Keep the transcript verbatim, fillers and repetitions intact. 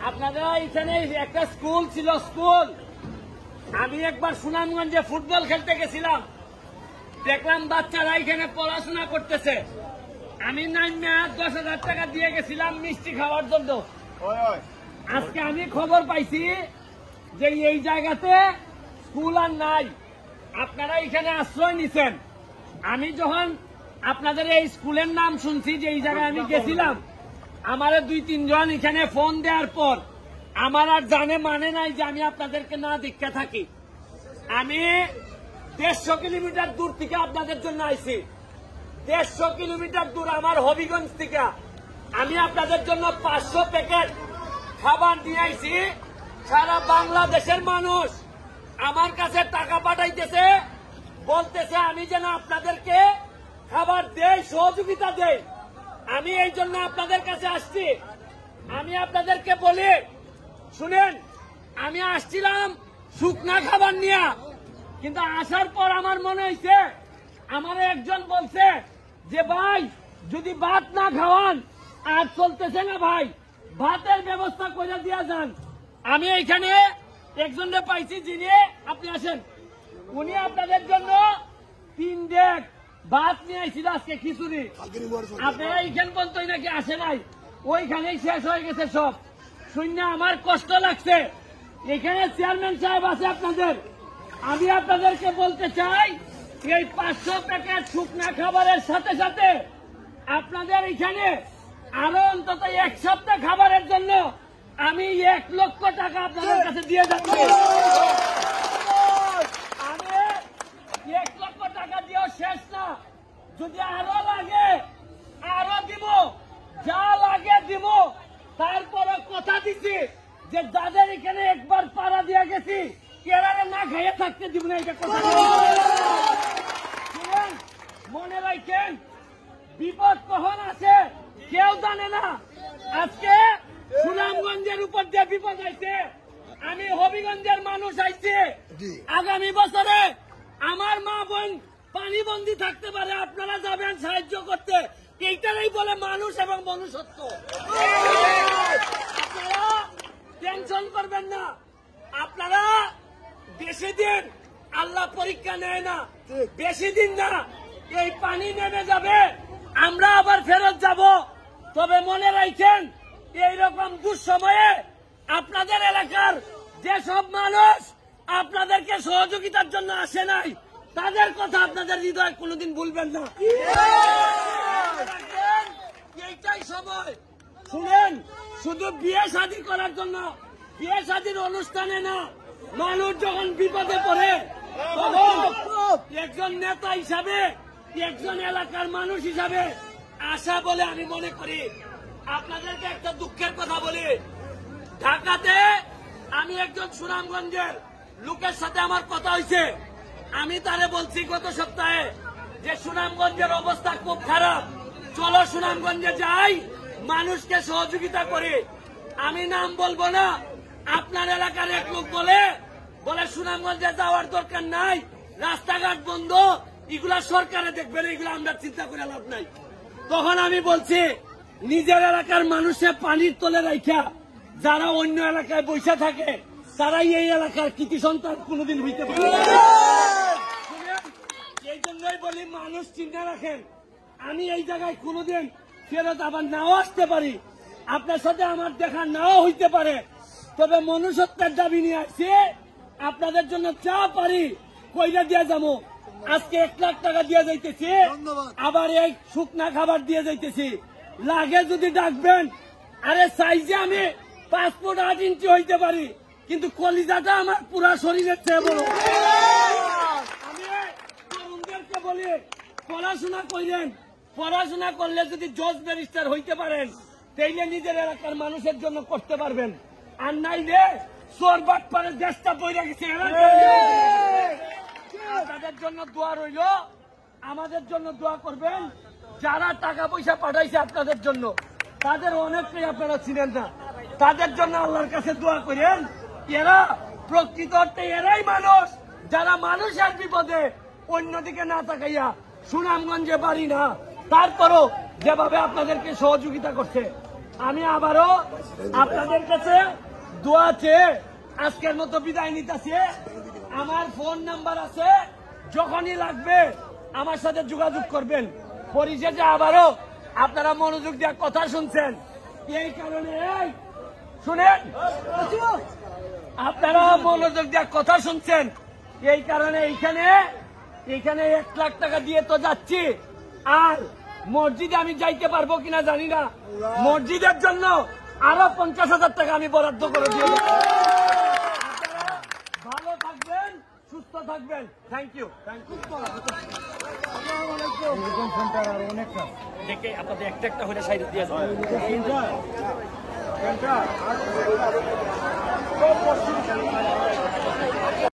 আপনাদের এখানে একটা স্কুল ছিল, স্কুল। আমি একবার সুনামগঞ্জে ফুটবল খেলতে গেছিলাম, দেখলাম বাচ্চারা এখানে পড়াশোনা করতেছে। আমি নাইমে দশ হাজার টাকা দিয়ে গেছিলাম মিষ্টি খাওয়ার জন্য। আজকে আমি খবর পাইছি যে এই জায়গাতে স্কুল আর নাই, আপনারা এখানে আশ্রয় নিছেন। আমি যখন আপনাদের এই স্কুলের নাম শুনছি যে এই জায়গায় আমি গেছিলাম, আমার দুই তিনজন এখানে ফোন দেওয়ার পর আমার আর জানে মানে নাই যে আমি আপনাদেরকে না দীক্ষা থাকি। আমি দেড়শো কিলোমিটার দূর থেকে আপনাদের জন্য আইছি, দেড়শো কিলোমিটার দূর আমার হবিগঞ্জ থেকে। আমি আপনাদের জন্য পাঁচশো প্যাকেট খাবার নিয়ে আইছি। সারা বাংলাদেশের মানুষ আমার কাছে টাকা পাঠাইতেছে, বলতেছে আমি যেন আপনাদেরকে খাবার দেই, সহযোগিতা দেই। আমি এই জন্য আপনাদের কাছে আসছি। আমি আপনাদেরকে বলি, শুনেন, আমি আসছিলাম শুকনা খাবার নিয়ে, কিন্তু আসার পর আমার মনে হয়েছে, আমার একজন বলছে যে ভাই যদি ভাত না খাওয়ান আর চলতেছে না ভাই, ভাতের ব্যবস্থা করে দিয়া যান। আমি এইখানে একজনকে পাইছি, যিনি আপনি আসেন, উনি আপনাদের জন্য তিন ডেক ভাত নিয়ে আইছিল আজকে খিচুড়ি। আপনারা এইখান পর্যন্ত নাকি আসে নাই, ওইখানেই শেষ হয়ে গেছে সব। শূন্য আমার কষ্ট লাগছে। এখানে চেয়ারম্যান সাহেব আছে আপনাদের, আমি আপনাদেরকে বলতে চাই এই পাঁচশো প্যাকেট শুকনা খাবারের সাথে সাথে আপনাদের এখানে আরো অন্তত এক সপ্তাহ খাবারের জন্য আমি এক লক্ষ টাকা আপনাদের কাছে দিয়ে যাচ্ছি। আমি এক লক্ষ টাকা দিয়েও শেষ না, যদি আরো লাগে আরো দিব, যা লাগে দিব। তারপরে কথা দিচ্ছি যে যাদের এখানে একবার পাড়া দিয়ে গেছি কেরারে না খাইয়ে থাকতে দিব না, এটা কথা মনে রাখেন। বিপদ কখন আছে কেউ জানে না। আজকে সুনামগঞ্জের উপর যে বিপদ আইছে, আমি হবিগঞ্জের মানুষ আইছে, আগামী বছরে আমার মা বোন পানি বন্দী থাকতে পারে, আপনারা যাবেন সাহায্য করতে। এইটারই বলে মানুষ এবং মনুষ্যত্ব। আপনারা টেনশন করবেন না, আপনারা বেশি দিন আল্লাহ পরীক্ষা নেয় না, বেশি দিন না, এই পানি নেমে যাবে, আমরা আবার ফেরত যাব। তবে মনে রাখেন, এইরকম দুঃসময়ে আপনাদের এলাকার যেসব মানুষ আপনাদেরকে সহযোগিতার জন্য আসে নাই, তাদের কথা আপনাদের হৃদয় কোনোদিন ভুলবেন না। এইটাই সময়। শুনেন, শুধু বিয়ে শাদী করার জন্য, বিয়ে শাদীর অনুষ্ঠানে না, মানুষ যখন বিপদে পড়ে তখন একজন নেতা হিসাবে, একজন এলাকার মানুষ হিসাবে আশা বলে আমি মনে করি। আপনাদেরকে একটা দুঃখের কথা বলি, ঢাকাতে আমি একজন সুনামগঞ্জের লোকের সাথে আমার কথা হয়েছে। আমি তারে বলছি গত সপ্তাহে যে সুনামগঞ্জের অবস্থা খুব খারাপ, চলো সুনামগঞ্জে যাই, মানুষকে সহযোগিতা করি। আমি নাম বলবো না, আপনার এলাকার এক লোক বলে বলে সুনামগঞ্জে যাওয়ার দরকার নাই, রাস্তাঘাট বন্ধ, এগুলা সরকারে দেখবেন, এগুলো আমরা চিন্তা করে লাভ নাই। তখন আমি বলছি, নিজের এলাকার মানুষের পানির তলে রাখা যারা অন্য এলাকায় বসে থাকে, তারাই এই এলাকার কৃতি সন্তান কোনদিন হইতে পারে। এই জন্যই বলি, মানুষ চিন্তা রাখেন, আমি এই জায়গায় কোনদিন ফেরত আবার নাও আসতে পারি, আপনার সাথে আমার দেখা নাও হইতে পারে, তবে মনুষ্যত্বের দাবি নিয়ে আসছি। আপনাদের জন্য চা পারি কইরা দিয়ে যাবো। আজকে এক লাখ টাকা দিয়ে যাইতেছি, আবার এই শুকনা খাবার দিয়ে যাইতেছি। লাগে যদি ডাকবেন। আরে সাইজে আমি পাঁচ ফুট আট ইঞ্চি হইতে পারি, কিন্তু কলিজাটা আমার পুরা শরীরের চেয়ে বড়। আমি তরুণদেরকে বলি, পড়াশোনা করেন, পড়াশোনা করলে যদি জজ ব্যারিস্টার হইতে পারেন, তাইলে নিজের এলাকার মানুষের জন্য করতে পারবেন। আর নাইলে চোর বাট পারে দেশটা বইরা গেছে। তাদের জন্য দোয়া রইল, আমাদের জন্য দোয়া করবেন। যারা টাকা পয়সা পাঠাইছে আপনাদের জন্য, তাদের অনেকটাই আপনারা ছিলেন না, তাদের জন্য আল্লাহর কাছে দোয়া করেন। এরা প্রকৃত অর্থে এরাই মানুষ, যারা মানুষের বিপদে অন্যদিকে না তাকাইয়া সুনামগঞ্জে বাড়ি না, তারপরও যেভাবে আপনাদেরকে সহযোগিতা করছে। আমি আবারও আপনাদের কাছে দোয়া চেয়ে আজকের মতো বিদায় নিতেছি। আমার ফোন নাম্বার আছে, যখনই লাগবে আমার সাথে যোগাযোগ করবেন। পরিশেষে আবারও আপনারা মনোযোগ দিয়ে কথা শুনছেন, এই কারণে এই শুনেন, আপনারা মনোযোগ দিয়ে কথা শুনছেন এই কারণে এইখানে এইখানে এক লাখ টাকা দিয়ে তো যাচ্ছি, আর মসজিদে আমি যাইতে পারবো কিনা জানি না। মসজিদের জন্য আরো পঞ্চাশ হাজার টাকা আমি বরাদ্দ করে দিয়ে দেবো। আপনারা ভালো থাকবেন, সুস্থ থাকবেন। থ্যাংক ইউ থ্যাংক ইউ দেখে আপনাদের একটা একটা হয়ে সাইড দিয়ে যাবেন।